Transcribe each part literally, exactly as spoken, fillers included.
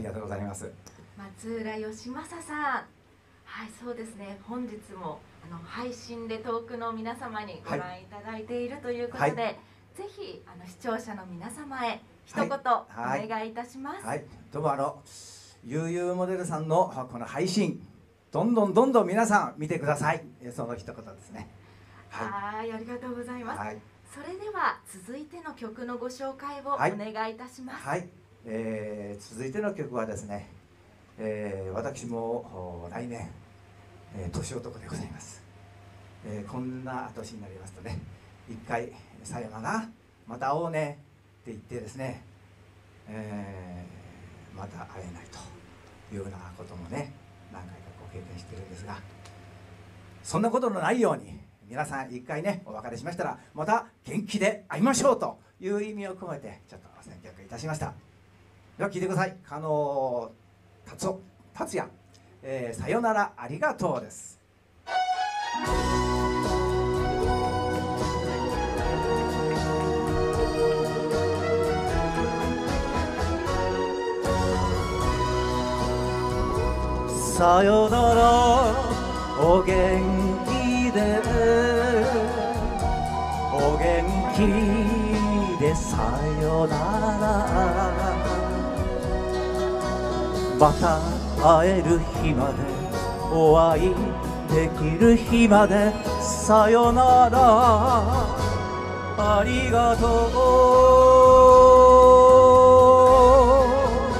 りがとうございます。 松浦義正さん、はい、そうですね。本日もあの配信で遠くの皆様にご覧いただいているということで、はい、ぜひあの視聴者の皆様へ一言お願いいたします。 はい、はい、どうもあの悠々モデルさんのこの配信、どんどんどんどん皆さん見てください。その一言ですね。 はい、ありがとうございます。はい、それでは続いての曲のご紹介をお願いいたします。 はい、はい、えー、続いての曲はですね、えー、私も来年、えー、年男でございます。えー、こんな年になりますとね、一回さよならまた会おうねって言ってですね、えー、また会えないというようなこともね、何回かご経験してるんですが、そんなことのないように皆さん一回ねお別れしましたらまた元気で会いましょうという意味を込めてちょっと選曲いたしました。では聴いてください。加納達夫達也、えー、さよならありがとうです。さよならお元気でお元気でさよなら、また会える日までお会いできる日までさよならありがとう。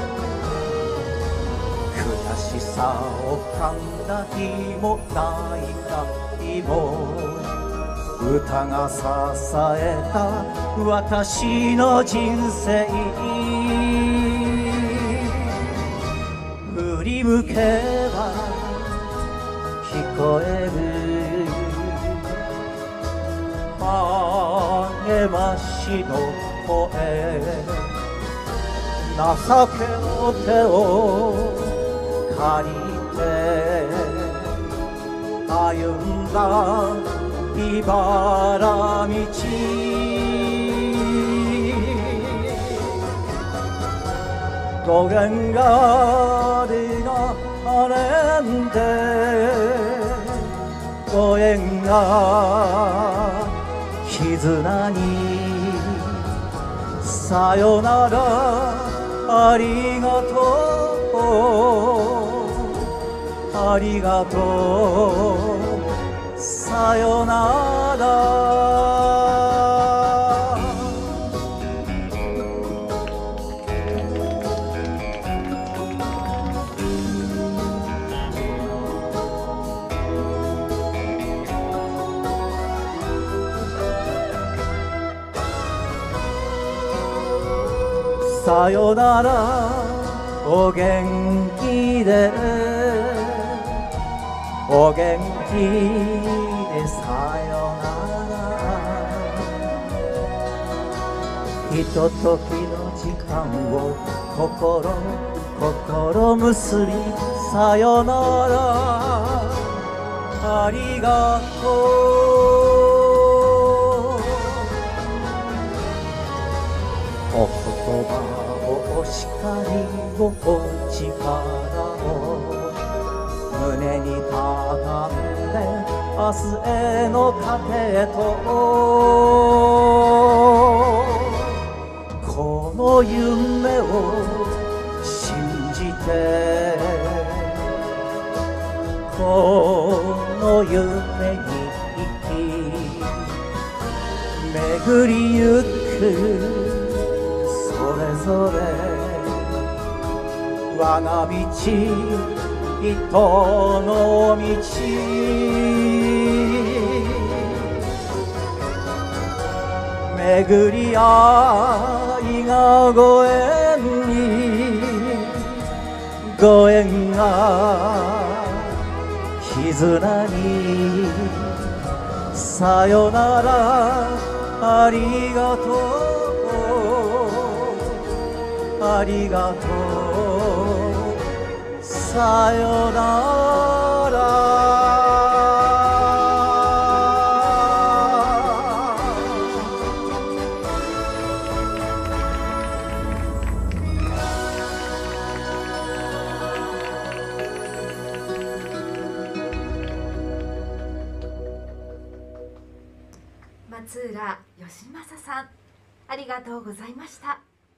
悔しさを噛んだ日も泣いた日も歌が支えた私の人生、振り向けば聞こえる励ましの声、情けの手を借りて歩んだ茨道、ご縁がりが晴れんでご縁が絆にさよならありがとうありがとうさよなら。さよならお元気でお元気でさよなら、ひとときの時間を心心結びさよならありがとう。お言葉お叱りをお力を胸に高んで明日への糧とこの夢を信じてこの夢に生き巡りゆくそれぞれ我が道人の道、巡り合いがご縁にご縁が絆にさよならありがとうありがとうさよなら。 松浦義正さん、ありがとうございました。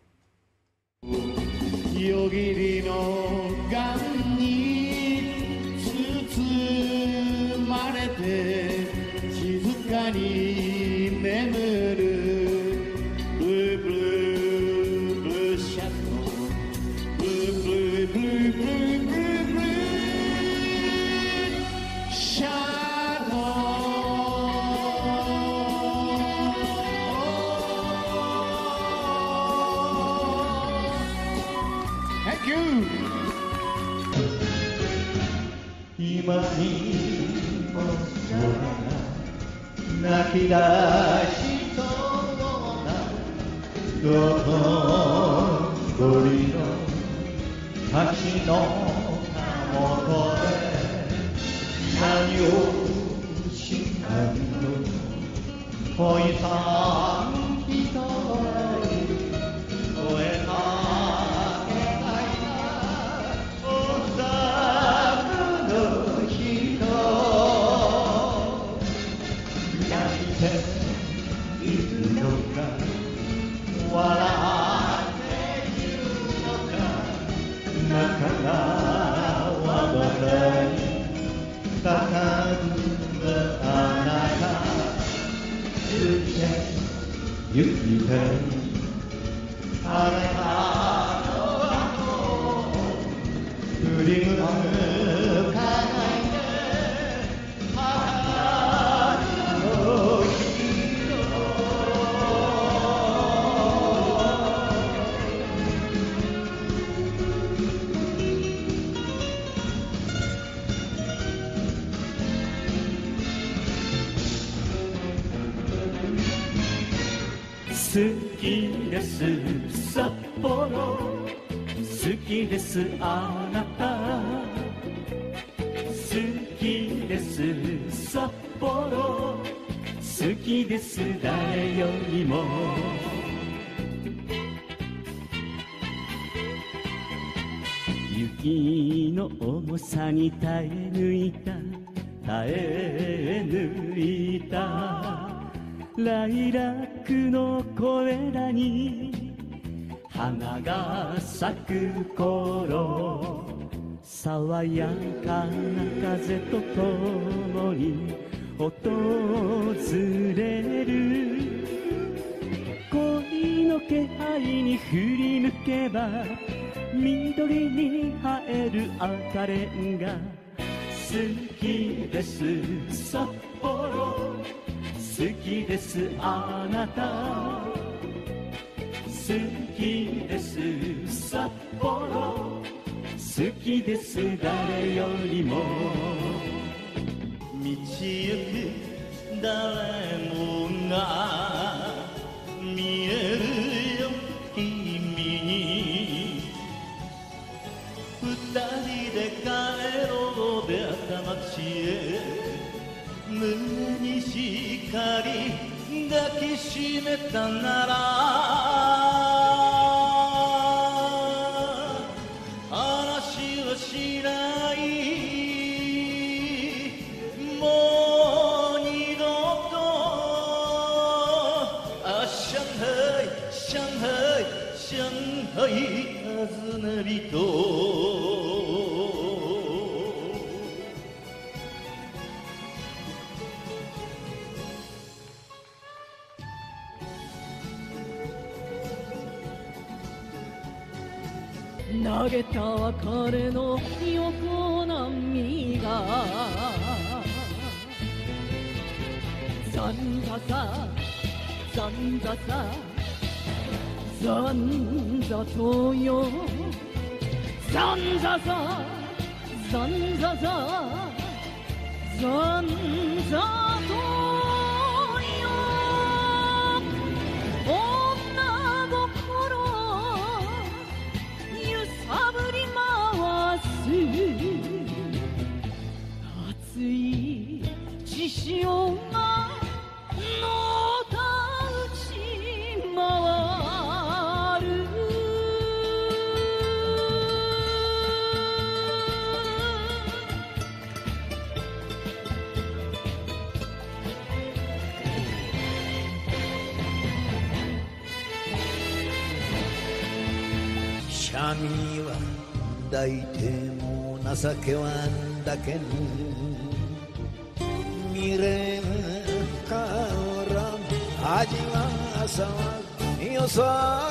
夜霧の岩に包まれて静かに眠るブルーブルーブルーシャドウブルーブルーブルーブルーブルーブルーシャドウ。Thank you. 今にも空が泣き出しそうな道頓堀の橋のたもとで何をしたの恋さん一人声かけないおさの人泣いているのか笑っているのか仲間はどこにかかるあなた行って行きたいあなたの後振り向かないで春の日好きです札幌好きですあなた好きです札幌好きです誰よりも雪の重さに耐え抜いた耐え抜いたライラックのこれらに花が咲く頃爽やかな風とともに訪れる恋の気配に振り向けば緑に映える赤レンガ好きです札幌好きですあなた好きです札幌好きです誰よりも道行く誰もが見えるよ君に二人で帰ろう出会った街へ胸にしっかり抱きしめたなら話はしないもう二度とあ上海上海上海訪ね人投げた別れの横波がざんざさざんざさざんざとよざんざさざんざさざんざとよ女心あぶり回す熱い血潮がのたうち回る闇は抱いても情けは抱けぬ未練から味は騒ぐよさ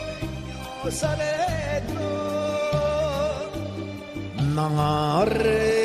れよされと流れ